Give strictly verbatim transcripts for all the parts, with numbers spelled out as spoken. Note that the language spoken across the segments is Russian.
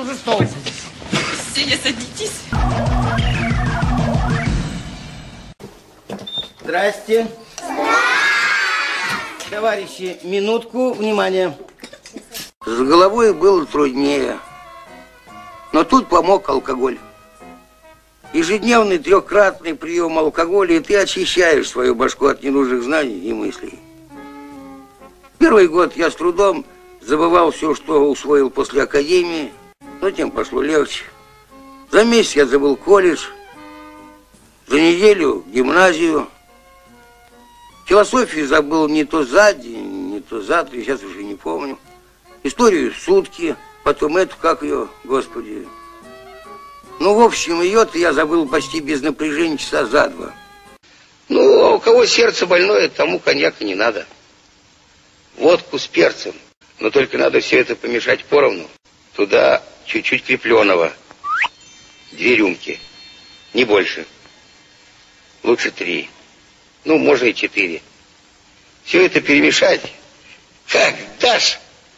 За стол. Сеня, садитесь. Здрасте. Товарищи, минутку, внимание. С головой было труднее, но тут помог алкоголь. Ежедневный трехкратный прием алкоголя, и ты очищаешь свою башку от ненужных знаний и мыслей. Первый год я с трудом забывал все, что усвоил после академии, но тем пошло легче. За месяц я забыл колледж, за неделю гимназию. Философию забыл не то за день, не то за три, сейчас уже не помню. Историю сутки, потом эту, как ее, господи. Ну, в общем, ее-то я забыл почти без напряжения часа за два. Ну, а у кого сердце больное, тому коньяка не надо. Водку с перцем. Но только надо все это помешать поровну. Туда чуть-чуть крепленого. Две рюмки. Не больше. Лучше три. Ну, можно и четыре. Все это перемешать. Как дашь?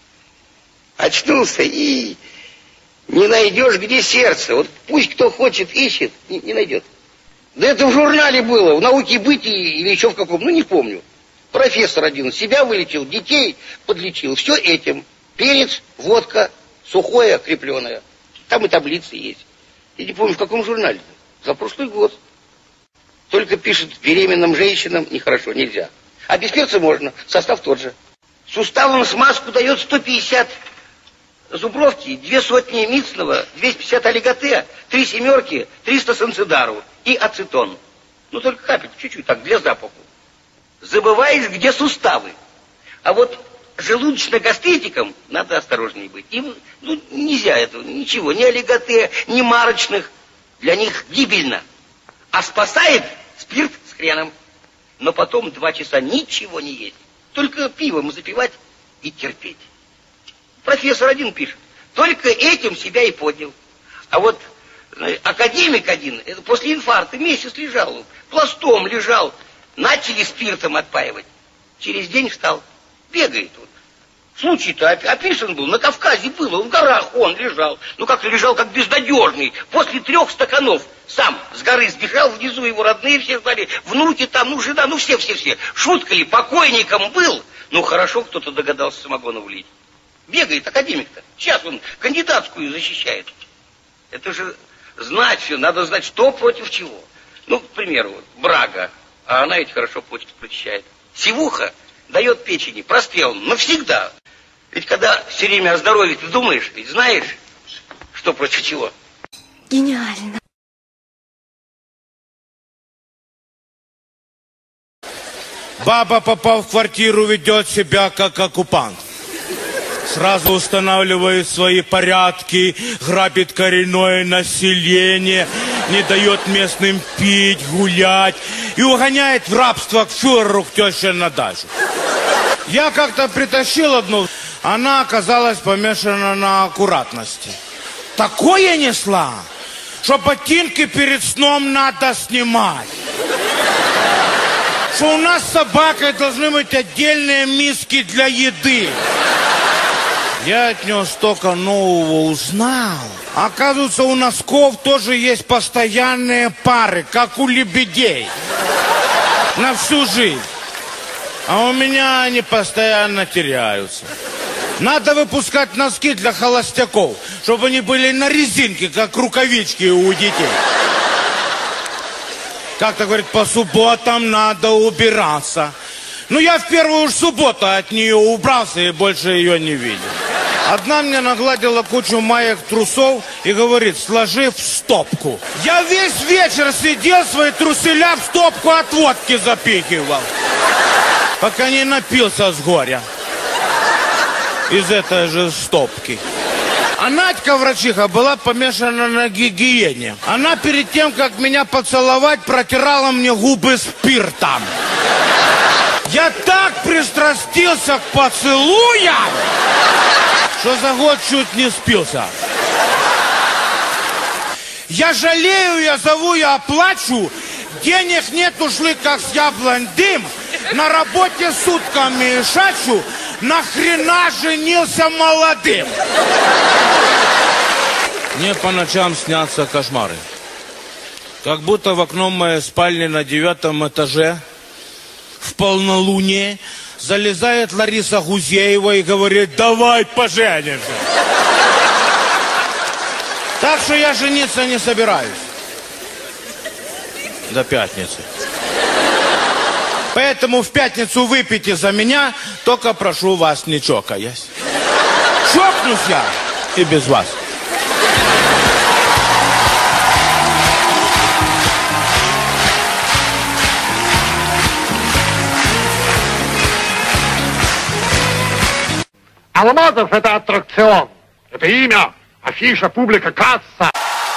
Очнулся и не найдешь, где сердце. Вот пусть кто хочет, ищет, не, не найдет. Да это в журнале было, в «Науке бытии» или еще в каком, ну не помню. Профессор один себя вылечил, детей подлечил. Все этим. Перец, водка, сухое, крепленое. Там и таблицы есть. Я не помню, в каком журнале. За прошлый год. Только пишет, беременным женщинам нехорошо, нельзя. А без перца можно, состав тот же. Суставам смазку дает сто пятьдесят зубровки, две сотни мицного, двести пятьдесят олиготе, три семерки, триста санцидару и ацетон. Ну только капельку, чуть-чуть, так, для запаху. Забываешь, где суставы. А вот желудочно-гастритикам надо осторожнее быть. Им ну, нельзя этого, ничего, ни олиготе, ни марочных. Для них гибельно. А спасает спирт с хреном. Но потом два часа ничего не есть. Только пивом запивать и терпеть. Профессор один пишет. Только этим себя и поднял. А вот академик один, после инфаркта месяц лежал, пластом лежал. Начали спиртом отпаивать. Через день встал. Бегает вот. Случай-то описан был. На Кавказе было. В горах он лежал. Ну как лежал, как безнадежный. После трех стаканов сам с горы сбежал. Внизу его родные все знали. Внуки там, ну жена, ну все-все-все. Шутка ли, покойником был. Ну хорошо, кто-то догадался самогона влить. Бегает академик-то. Сейчас он кандидатскую защищает. Это же знать все. Надо знать, что против чего. Ну, к примеру, вот, брага. А она ведь хорошо почки прочищает. Сивуха дает печени прострел навсегда. Ведь когда все время о здоровье ты думаешь, ведь знаешь, что против чего. Гениально. Баба, попав в квартиру, ведет себя как оккупант. Сразу устанавливает свои порядки, грабит коренное население, не дает местным пить, гулять и угоняет в рабство к фюреру, к теще на дачу. Я как-то притащил одну, она оказалась помешана на аккуратности. Такое несла, что ботинки перед сном надо снимать. Что у нас с собакой должны быть отдельные миски для еды. Я от него столько нового узнал. Оказывается, у носков тоже есть постоянные пары, как у лебедей. На всю жизнь. А у меня они постоянно теряются. Надо выпускать носки для холостяков, чтобы они были на резинке, как рукавички у детей. Как-то, говорит, по субботам надо убираться. Ну, я в первую субботу от нее убрался и больше ее не видел. Одна мне нагладила кучу маек, трусов и говорит, сложи в стопку. Я весь вечер сидел, свои труселя в стопку от водки запихивал. Пока не напился с горя. Из этой же стопки. А Надька, врачиха, была помешана на гигиене. Она перед тем, как меня поцеловать, протирала мне губы спиртом. Я так пристрастился к поцелуям, что за год чуть не спился. Я жалею, я зову, я оплачу. Денег нет, ушли как с яблонь дым. На работе сутками шачу. Нахрена женился молодым? Мне по ночам снятся кошмары. Как будто в окно моей спальни на девятом этаже в полнолуние залезает Лариса Гузеева и говорит: давай поженимся. Так что я жениться не собираюсь. До пятницы. Поэтому в пятницу выпейте за меня, только прошу вас, не чокаясь. Чокнусь я и без вас. Алмазов — это аттракцион. Это имя, афиша, публика, касса.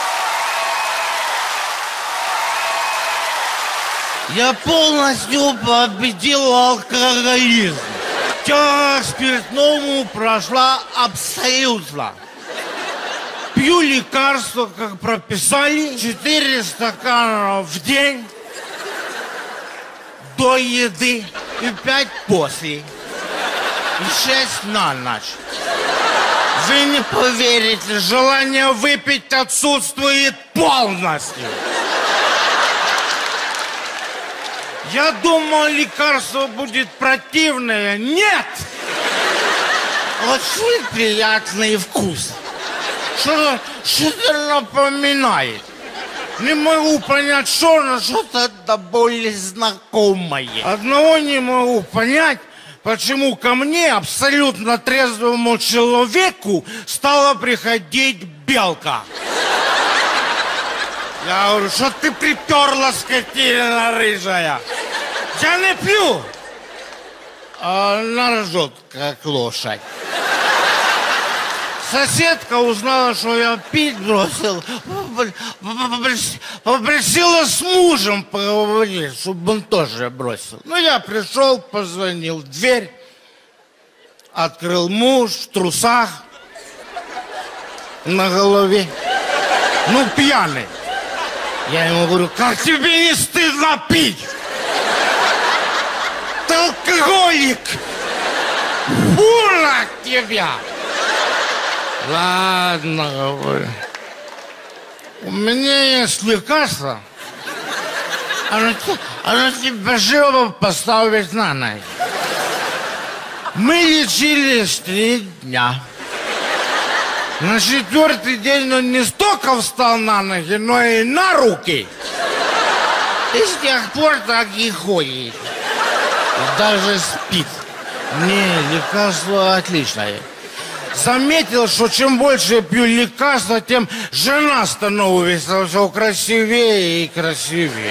Я полностью победил алкоголизм. Тяга к спиртному прошла абсолютно. Пью лекарства, как прописали, четыре стакана в день до еды и пять после. И шесть на ночь. Вы не поверите, желание выпить отсутствует полностью. Я думал, лекарство будет противное. Нет! Очень приятный вкус. Что-то, что-то напоминает. Не могу понять, что, но что-то до боли знакомое. Одного не могу понять, почему ко мне, абсолютно трезвому человеку, стала приходить белка. Я говорю: что ты приперла, скотина рыжая? Я не пью. А она ржет, как лошадь. Соседка узнала, что я пить бросил, попросила с мужем поговорить, чтобы он тоже бросил. Ну, я пришел, позвонил в дверь, открыл муж в трусах, на голове, ну, пьяный. Я ему говорю: как тебе не стыдно пить? Ты алкоголик! Фу на тебя! Ладно, говорю. У меня есть лекарство. Оно, оно тебя живо поставит на ноги. Мы лечились три дня. На четвертый день он не столько встал на ноги, но и на руки. И с тех пор так и ходит. Даже спит. Не, лекарство отличное. Заметил, что чем больше я пью лекарства, тем жена становится все красивее и красивее.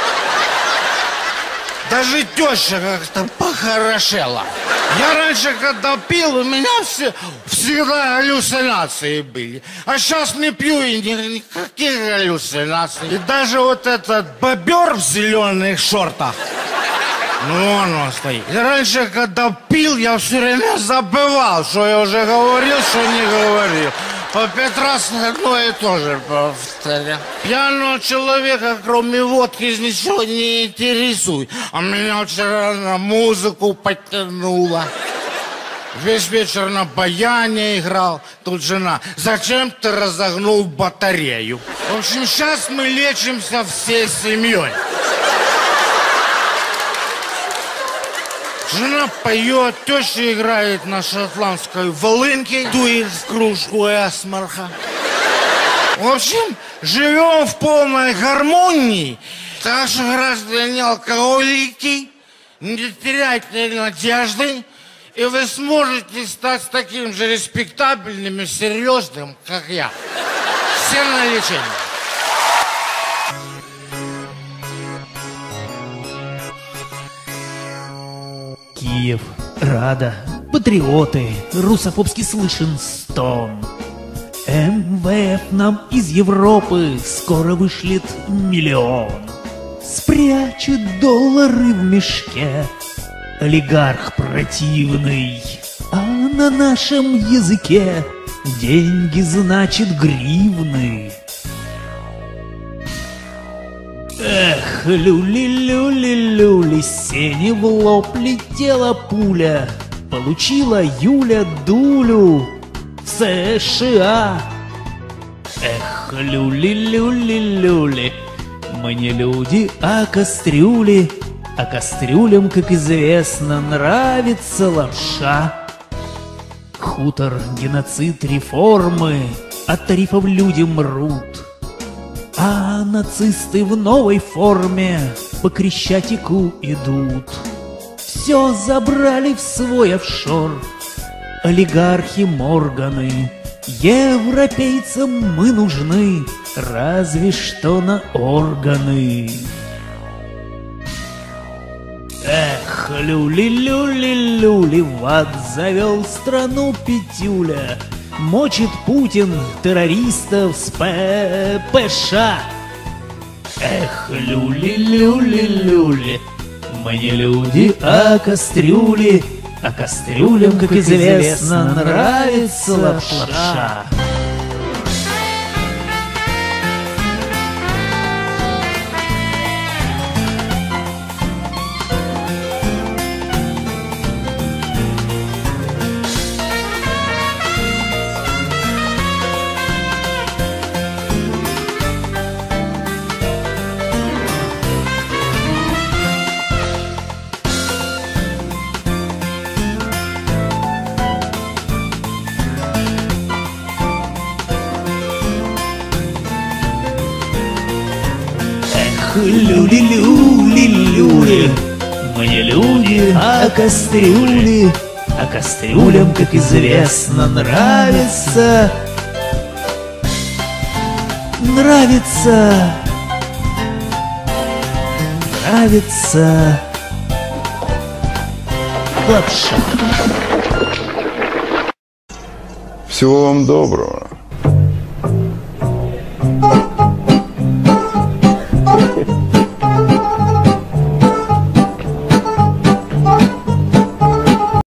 Даже теща как-то похорошела. Я раньше, когда пил, у меня все, всегда галлюцинации были. А сейчас не пью, и никаких галлюцинаций. И даже вот этот бобер в зеленых шортах, ну, он стоит. И раньше, когда пил, я все время забывал, что я уже говорил, что не говорил. По пять раз одно и то же повторял. Пьяного человека, кроме водки, ничего не интересует. А меня вчера на музыку подтянуло. Весь вечер на баяне играл. Тут жена: зачем ты разогнул батарею? В общем, сейчас мы лечимся всей семьей. Жена поет, теща играет на шотландской волынке, дует в кружку эсмарха. В общем, живем в полной гармонии. Так что, граждане алкоголики, не теряйте надежды, и вы сможете стать таким же респектабельным и серьезным, как я. Все на лечение. Киев, Рада, патриоты, русофобский слышен стон. эм вэ эф нам из Европы скоро вышлет миллион. Спрячет доллары в мешке олигарх противный, а на нашем языке деньги значит гривны. Эх, люли-люли-люли, Сене в лоб летела пуля, получила Юля дулю в США. Эх, люли-люли-люли, мы не люди, а кастрюли, а кастрюлям, как известно, нравится лапша. Хутор, геноцид, реформы, от тарифов люди мрут, а нацисты в новой форме по Крещатику идут. Все забрали в свой офшор олигархи Морганы. Европейцам мы нужны разве что на органы. Эх, люли-люли-люли, в ад завел страну Петюля. Мочит Путин террористов с ППШ. Эх, люли-люли-люли, мы не люди, а кастрюли, а кастрюлям, как известно, нравится лапша. Люли-люли-люли, мы не люди, а кастрюли, а кастрюлям, как известно, нравится, нравится, нравится лапша. Всего вам доброго.